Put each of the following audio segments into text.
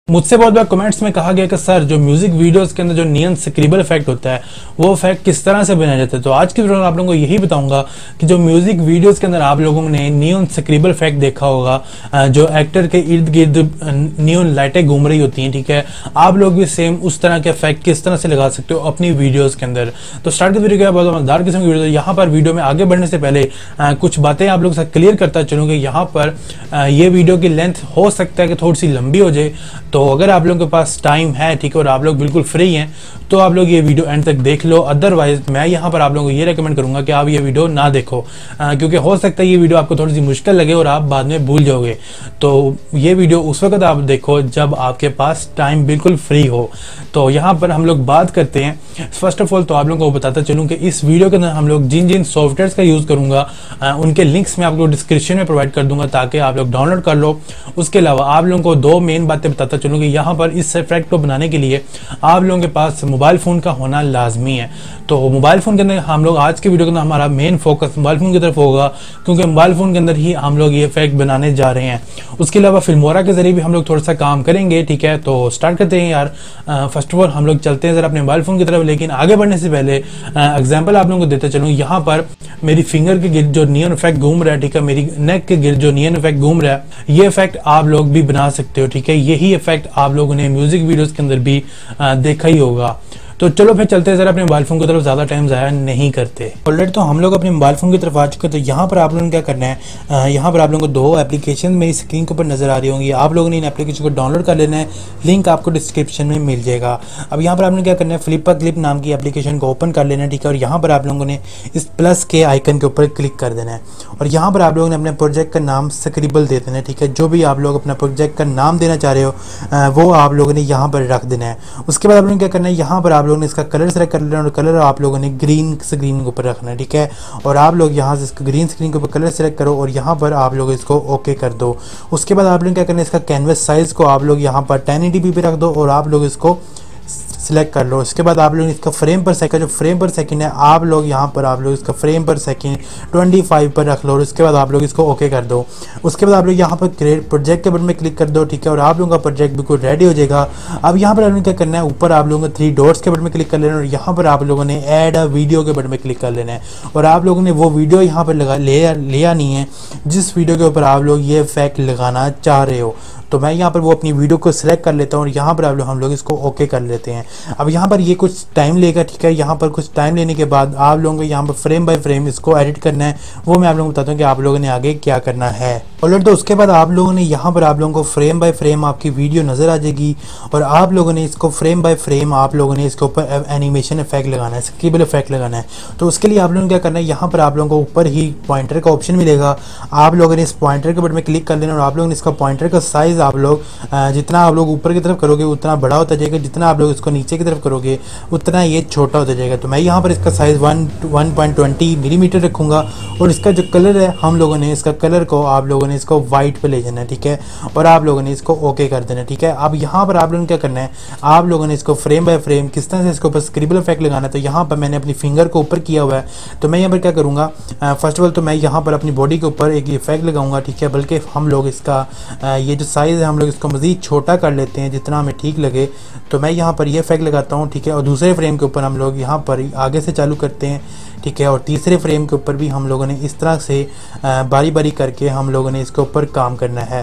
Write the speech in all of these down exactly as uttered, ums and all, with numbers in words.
मुझसे बहुत बार कमेंट्स में कहा गया कि सर जो म्यूजिक वीडियोस के अंदर जो नियन स्क्रिबल इफेक्ट होता है वो इफेक्ट किस तरह से बनाया जाता है। तो आज की वीडियो में आप लोगों को यही बताऊंगा कि जो म्यूजिक वीडियोस के अंदर आप लोगों ने नियन स्क्रिबल इफेक्ट देखा होगा, जो एक्टर के इर्द गिर्द नियन लाइटें घूम रही होती हैं, ठीक है, आप लोग भी सेम उस तरह के इफेक्ट किस तरह से लगा सकते हो अपनी वीडियोज के अंदर। तो स्टार्ट की वीडियो बहुत मजेदार किस्म की वीडियो। यहाँ पर वीडियो में आगे बढ़ने से पहले आ, कुछ बातें आप लोग के साथ क्लियर करता चलूंगा। यहाँ पर आ, ये वीडियो की लेंथ हो सकता है कि थोड़ी सी लंबी हो जाए, तो अगर आप लोगों के पास टाइम है, ठीक है, और आप लोग बिल्कुल फ्री हैं तो आप लोग ये वीडियो एंड तक देख लो। अदरवाइज मैं यहाँ पर आप लोगों को ये रेकमेंड करूंगा कि आप ये वीडियो ना देखो, आ, क्योंकि हो सकता है ये वीडियो आपको थोड़ी सी मुश्किल लगे और आप बाद में भूल जाओगे। तो ये वीडियो उस वक्त आप देखो जब आपके पास टाइम बिल्कुल फ्री हो। तो यहाँ पर हम लोग बात करते हैं। फर्स्ट ऑफ ऑल तो आप लोगों को बताता चलूँ कि इस वीडियो के अंदर हम लोग जिन जिन सॉफ्टवेयर का यूज़ करूँगा आ, उनके लिंक्स मैं आपको डिस्क्रिप्शन में प्रोवाइड कर दूंगा ताकि आप लोग डाउनलोड कर लो। उसके अलावा आप लोगों को दो मेन बातें बताता चलूँ कि यहाँ पर इस इफेक्ट को बनाने के लिए आप लोगों के पास मोबाइल फ़ोन का होना लाजमी है। तो मोबाइल फ़ोन के अंदर हम लोग आज के वीडियो के अंदर हमारा मेन फोकस मोबाइल फ़ोन की तरफ होगा, क्योंकि मोबाइल फ़ोन के अंदर ही हम लोग ये इफेक्ट बनाने जा रहे हैं। उसके अलावा फिल्मोरा के जरिए भी हम लोग थोड़ा सा काम करेंगे, ठीक है। तो स्टार्ट करते हैं यार। फर्स्ट ऑफ ऑल हम लोग चलते हैं ज़रा अपने मोबाइल फ़ोन की तरफ, लेकिन आगे बढ़ने से पहले एग्जाम्पल आप लोगों को देते चलूँ। यहाँ पर मेरी फिंगर के गिर्द जो नियन इफेक्ट घूम रहा है, ठीक है, मेरी नेक के गिर्द जो नियन इफेक्ट घूम रहा है, ये इफेक्ट आप लोग भी बना सकते हो, ठीक है। यही इफेक्ट आप लोगों ने म्यूजिक वीडियोस के अंदर भी आ, देखा ही होगा। तो चलो फिर चलते हैं जरा अपने मोबाइल फोन की तरफ, ज्यादा टाइम जाया नहीं करते। ऑलरेडी तो हम लोग अपने मोबाइल फोन की तरफ आ चुके हैं। तो यहाँ पर आप लोगों ने क्या करना है, यहाँ पर आप लोगों को दो एप्लीकेशन मेरी स्क्रीन के ऊपर नजर आ रही होंगी। आप लोगों ने इन एप्लीकेशन को डाउनलोड कर लेना है, लिंक आपको डिस्क्रिप्शन में मिल जाएगा। अब यहाँ पर आपने क्या करना है, फ्लिपा क्लिप नाम की एप्लीकेशन को ओपन कर लेना है, ठीक है। और यहाँ पर आप लोगों ने इस प्लस के आइकन के ऊपर क्लिक कर देना है और यहाँ पर आप लोगों ने अपने प्रोजेक्ट का नाम स्क्रिबल दे देना है, ठीक है। जो भी आप लोग अपना प्रोजेक्ट का नाम देना चाह रहे हो वो आप लोगों ने यहाँ पर रख देना है। उसके बाद आप लोगों ने क्या करना है, यहाँ पर आप लोगों ने इसका कलर कर लेना और कलर आप लोगों ने ग्रीन स्क्रीन के ऊपर रखना है, ठीक है। और आप लोग यहाँ से इसको ग्रीन स्क्रीन के ऊपर कलर सेलेक्ट करो और यहाँ पर आप लोग इसको ओके कर दो। उसके बाद आप लोग क्या करना है, इसका कैनवस साइज को आप लोग यहाँ पर टेन एटी पी पे रख दो और आप लोग इसको सिलेक्ट कर लो। इसके बाद आप लोग इसका फ्रेम पर सेकंड, जो फ्रेम पर सेकंड है, आप लोग यहाँ पर आप लोग इसका फ्रेम पर सेकंड पच्चीस पर रख लो और उसके बाद आप लोग इसको ओके कर दो। उसके बाद आप लोग यहाँ पर क्रिएट प्रोजेक्ट के बटन में क्लिक कर दो, ठीक है। और आप लोगों का प्रोजेक्ट बिल्कुल रेडी हो जाएगा। अब यहाँ पर आप लोगों ने क्या करना है, ऊपर आप लोगों को थ्री डॉट्स के बटन में क्लिक कर लेना और यहाँ पर आप लोगों ने ऐड अ वीडियो के बटन में क्लिक कर लेना है और आप लोगों ने वो वीडियो यहाँ पर लगा ले लिया नहीं है जिस वीडियो के ऊपर आप लोग ये इफेक्ट लगाना चाह रहे हो। तो मैं यहाँ पर वो अपनी वीडियो को सिलेक्ट कर लेता हूँ और यहाँ पर आप लोग हम लोग इसको ओके कर लेते हैं। अब यहाँ पर ये कुछ टाइम लेगा, ठीक है। यहाँ पर कुछ टाइम लेने के बाद आप लोगों को यहाँ पर फ्रेम बाय फ्रेम इसको एडिट करना है, वो मैं आप लोगों को बताता हूँ कि आप लोगों ने आगे क्या करना है। ऑलरेडी तो उसके बाद आप लोगों ने यहाँ पर आप लोगों को फ्रेम बाय फ्रेम आपकी वीडियो नज़र आ जाएगी और आप लोगों ने इसको फ्रेम बाय फ्रेम आप लोगों ने इसके ऊपर एनिमेशन इफेक्ट लगाना है, स्क्रिबल इफेक्ट लगाना है। तो उसके लिए आप लोगों ने क्या करना है, यहाँ पर आप लोगों को ऊपर ही पॉइंटर का ऑप्शन मिलेगा। आप लोगों ने इस पॉइंटर के बटन में क्लिक कर लेना और आप लोगों ने इसका पॉइंटर का साइज़ आप लोग जितना आप लोग ऊपर की तरफ करोगे उतना बड़ा होता जाएगा, जितना आप लोग इसको नीचे की तरफ करोगे उतना ये छोटा होता जाएगा। तो मैं यहाँ पर इसका size one one point twenty millimetre रखूँगा और इसका जो कलर है हम लोगों ने इसका कलर को आप लोगों ने इसको वाइट पे ले जाना है, ठीक है। और आप लोगों ने इसको ओके कर देना है, ठीक है। अब यहाँ पर आप लोगों ने क्या करना है, आप लोगों ने इसको फ्रेम बाय फ्रेम किस तरह से इसके ऊपर स्क्रिबल इफेक्ट लगाना है। तो यहाँ पर मैंने अपनी फिंगर को ऊपर किया हुआ है, तो मैं यहाँ पर क्या करूँगा, फर्स्ट ऑफ ऑल तो मैं यहाँ पर अपनी बॉडी के ऊपर एक इफेक्ट लगाऊंगा, ठीक है। बल्कि हम लोग इसका ये जो साइज़ है हम लोग इसको मज़ीद छोटा कर लेते हैं जितना हमें ठीक लगे। तो मैं यहाँ पर ये इफेक्ट लगाता हूँ, ठीक है। और दूसरे फ्रेम के ऊपर हम लोग यहाँ पर आगे से चालू करते हैं, ठीक है। और तीसरे फ्रेम के ऊपर भी हम लोगों ने इस तरह से बारी बारी करके हम लोगों ने इसके ऊपर काम करना है।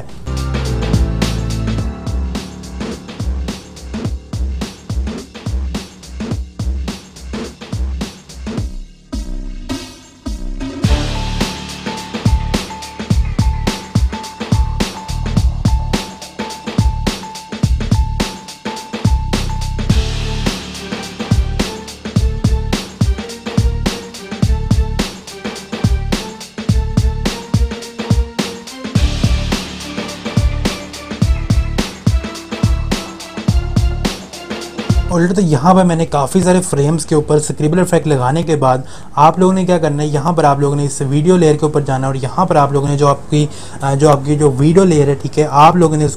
ऑलरेडी तो यहाँ पर मैंने काफ़ी सारे फ्रेम्स के ऊपर स्क्रिबल इफेक्ट लगाने के बाद आप लोगों ने क्या करना है, यहाँ पर आप लोगों ने इस वीडियो लेयर के ऊपर जाना और यहाँ पर आप लोगों ने जो आपकी जो आपकी जो वीडियो लेयर है, ठीक है, आप लोगों ने इसको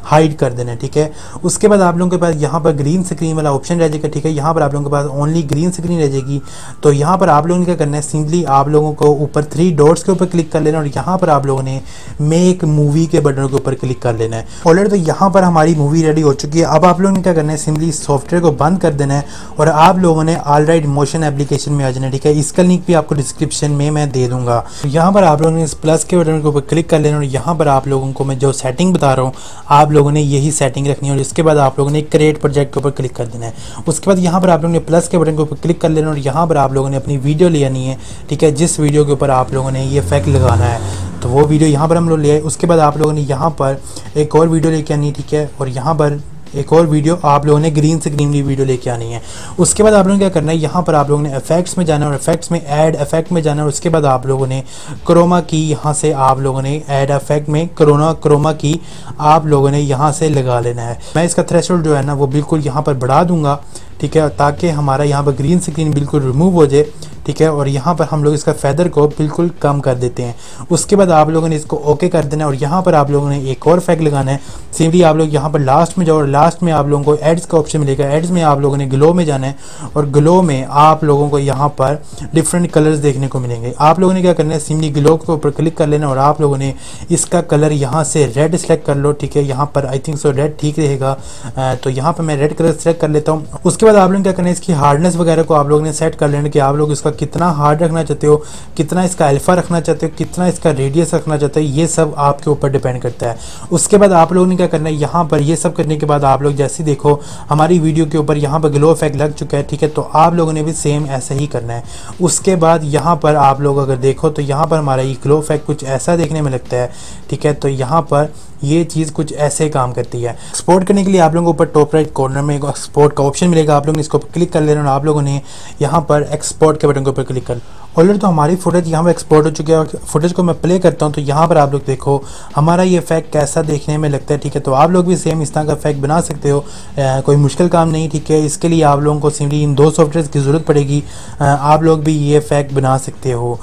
हाइड कर देना है। ठीक है, उसके बाद आप लोगों के पास यहाँ पर ग्रीन स्क्रीन वाला ऑप्शन रह जाएगा। ठीक है, यहाँ पर आप लोगों के पास ओनली ग्रीन स्क्रीन रह जाएगी। तो यहाँ पर आप लोगों ने क्या करना है, सिंपली आप लोगों को ऊपर थ्री डॉट्स के ऊपर क्लिक कर लेना और यहाँ पर आप लोगों ने मेक मूवी के बटन के ऊपर क्लिक कर लेना है। ऑलरेडी तो यहाँ पर हमारी मूवी रेडी हो चुकी है। अब आप लोगों ने क्या करना है, सिंपली सॉफ्टवेयर को बंद कर देना है और आप लोगों ने ऑलराइट मोशन एप्लीकेशन में आ जाना है। ठीक है, इसका लिंक भी आपको डिस्क्रिप्शन में मैं दे दूंगा। यहाँ पर आप लोगों ने इस प्लस के बटन के ऊपर क्लिक कर लेना और यहाँ पर आप लोगों को मैं जो सेटिंग बता रहा हूँ आप लोगों ने यही सेटिंग रखनी है और इसके बाद आप लोगों ने क्रिएट प्रोजेक्ट के ऊपर क्लिक कर देना है। उसके बाद यहाँ पर आप लोगों ने प्लस के बटन के ऊपर क्लिक कर लेना और यहाँ पर आप लोगों ने अपनी वीडियो ले आनी है। ठीक है, जिस वीडियो के ऊपर आप लोगों ने ये इफेक्ट लगाना है तो वो वीडियो यहाँ पर हम लोग ले आए। उसके बाद आप लोगों ने यहाँ पर एक और वीडियो लेके आनी है। ठीक है, और यहाँ पर एक और वीडियो आप लोगों ने ग्रीन स्क्रीन की वीडियो लेके आनी है। उसके बाद आप लोगों ने क्या करना है, यहाँ पर आप लोगों ने इफेक्ट्स में जाना है और इफेक्ट्स में ऐड इफेक्ट में जाना है। उसके बाद आप लोगों ने क्रोमा की यहाँ से आप लोगों ने ऐड इफेक्ट में क्रोना क्रोमा की आप लोगों ने यहाँ से लगा लेना है। मैं इसका थ्रेशोल्ड जो है ना वो बिल्कुल यहाँ पर बढ़ा दूंगा। ठीक है, ताकि हमारा यहाँ पर ग्रीन स्क्रीन बिल्कुल रिमूव हो जाए। ठीक है, और यहाँ पर हम लोग इसका फेदर को बिल्कुल कम कर देते हैं। उसके बाद आप लोगों ने इसको ओके कर देना है और यहाँ पर आप लोगों ने एक और इफेक्ट लगाना है। सिंपली आप लोग यहाँ पर लास्ट में जाओ और लास्ट में आप लोगों को एड्स का ऑप्शन मिलेगा। एड्स में आप लोगों ने ग्लो में जाना है और ग्लो में आप लोगों को यहाँ पर डिफरेंट कलर्स देखने को मिलेंगे। आप लोगों ने क्या करना है, सिंपली ग्लो के ऊपर क्लिक कर लेना और आप लोगों ने इसका कलर यहाँ से रेड सेलेक्ट कर लो। ठीक है, यहाँ पर आई थिंक सो रेड ठीक रहेगा, तो यहाँ पर मैं रेड कलर सेलेक्ट कर लेता हूँ। उसके बाद आप लोगों ने क्या करना है, इसकी हार्डनेस वगैरह को आप लोगों ने सेट कर लेना कि आप लोग इसका कितना हार्ड रखना चाहते हो, कितना इसका अल्फा रखना चाहते हो, कितना इसका रेडियस रखना चाहते हो, ये सब आपके ऊपर डिपेंड करता है। उसके बाद आप लोगों ने क्या करना है, यहाँ पर ये सब करने के बाद आप लोग जैसे देखो हमारी वीडियो के ऊपर यहाँ पर ग्लो इफेक्ट लग चुका है। ठीक है, तो आप लोगों ने भी सेम ऐसा ही करना है। उसके बाद यहाँ पर आप लोग अगर देखो तो यहाँ पर हमारा ये ग्लो इफेक्ट कुछ ऐसा देखने में लगता है। ठीक है, तो यहाँ पर ये चीज़ कुछ ऐसे काम करती है। एक्सपोर्ट करने के लिए आप लोगों को ऊपर टॉप राइट कॉर्नर में एक्सपोर्ट का ऑप्शन मिलेगा। आप लोग इसको क्लिक कर लेना और आप लोगों ने यहाँ पर एक्सपोर्ट के बटन के ऊपर क्लिक कर। ऑलरेडी तो हमारी फुटेज यहाँ पर एक्सपोर्ट हो चुकी है। फुटेज को मैं प्ले करता हूँ तो यहाँ पर आप लोग देखो हमारा ये इफेक्ट कैसा देखने में लगता है। ठीक है, तो आप लोग भी सेम इस तरह का इफेक्ट बना सकते हो, आ, कोई मुश्किल काम नहीं। ठीक है, इसके लिए आप लोगों को सिंपली इन दो सॉफ्टवेयर की ज़रूरत पड़ेगी। आ, आप लोग भी ये इफेक्ट बना सकते हो।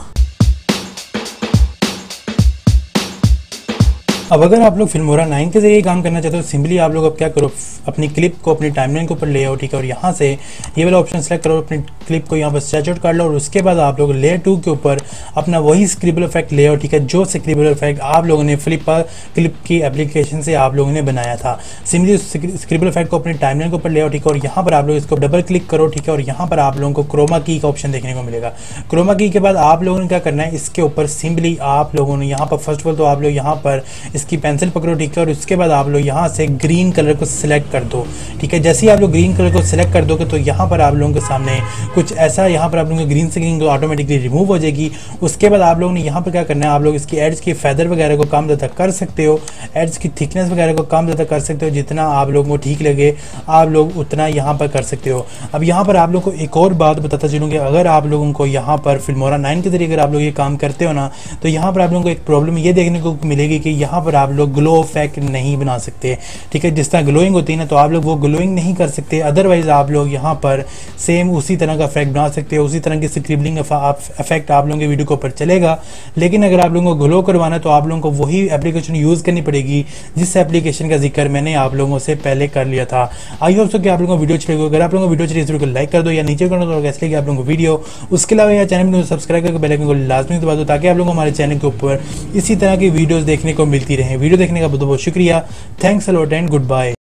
अब अगर आप लोग फिल्मोरा नाइन के जरिए काम करना चाहते हो, सिंपली आप लोग अब क्या करो, अपनी क्लिप को अपनी टाइमलाइन के ऊपर ले आओ। ठीक है, और यहाँ से ये वाला ऑप्शन सेलेक्ट करो, अपनी क्लिप को यहाँ पर स्ट्रेच आउट कर लो और उसके बाद आप लोग लेयर टू के ऊपर अपना वही स्क्रिबल इफेक्ट ले आओ। ठीक है, जो स्क्रिबल इफेक्ट आप लोगों ने फ्लिप क्लिप की एप्लीकेशन से आप लोगों ने बनाया था, सिंपली स्क्रिबल इफेक्ट को अपनी टाइमलाइन के ऊपर ले आओ। ठीक है, और यहाँ पर आप लोग इसको डबल क्लिक करो। ठीक है, और यहाँ पर आप लोगों को क्रोमा की का ऑप्शन देखने को मिलेगा। क्रोमा की के बाद आप लोगों ने क्या करना है, इसके ऊपर सिंपली आप लोगों ने यहाँ पर फर्स्ट ऑफ ऑल तो आप लोग यहाँ पर इसकी पेंसिल पकड़ो। ठीक है, और उसके बाद आप लोग यहाँ से ग्रीन कलर को सिलेक्ट कर दो। ठीक है, जैसे ही आप लोग ग्रीन कलर को सिलेक्ट कर दोगे तो यहाँ पर आप लोगों के सामने कुछ ऐसा, यहाँ पर आप लोगों की ग्रीन स्क्रीन को ऑटोमेटिकली रिमूव हो जाएगी। उसके बाद आप लोगों ने यहाँ पर क्या करना है, आप लोग इसकी एड्स की फेदर वगैरह को कम ज़्यादा कर सकते हो, एड्स की थिकनेस वगैरह को कम ज़्यादा कर सकते हो, जितना आप लोगों को ठीक लगे आप लोग उतना यहाँ पर कर सकते हो। अब यहाँ पर आप लोग को एक और बात बताता चलूँगी, अगर आप लोगों को यहाँ पर फिल्मोरा नाइन के जरिए अगर आप लोग ये काम करते हो ना, तो यहाँ पर आप लोगों को एक प्रॉब्लम ये देखने को मिलेगी कि यहाँ पर आप लोग ग्लो इफेक्ट नहीं बना सकते। ठीक है, जिस तरह ग्लोइंग होती है ना, तो आप लोग वो ग्लोइंग नहीं कर सकते। अदरवाइज आप लोग यहाँ पर सेम उसी तरह का इफेक्ट बना सकते हो, उसी तरह की स्क्रिबलिंग इफेक्ट आप लोगों के वीडियो के ऊपर चलेगा। लेकिन अगर आप लोगों को ग्लो करवाना है तो आप लोगों को वही एप्लीकेशन यूज़ करनी पड़ेगी जिस एप्लीकेशन का जिक्र मैंने आप लोगों से पहले कर लिया था। आई होप सो कि आप लोगों को वीडियो अच्छी लगी। अगर आप लोगों को वीडियो अच्छी लगी तो लाइक कर दो या नीचे कर दो कैसे लगी आप लोगों को वीडियो। उसके अलावा यह चैनल में सब्सक्राइब करके बेल आइकन को लाजमी दबा दो ताकि आप लोगों को हमारे चैनल के ऊपर इसी तरह की वीडियोज़ देखने को मिलती रहे। वीडियो देखने का बहुत बहुत शुक्रिया। Thanks a lot and good bye.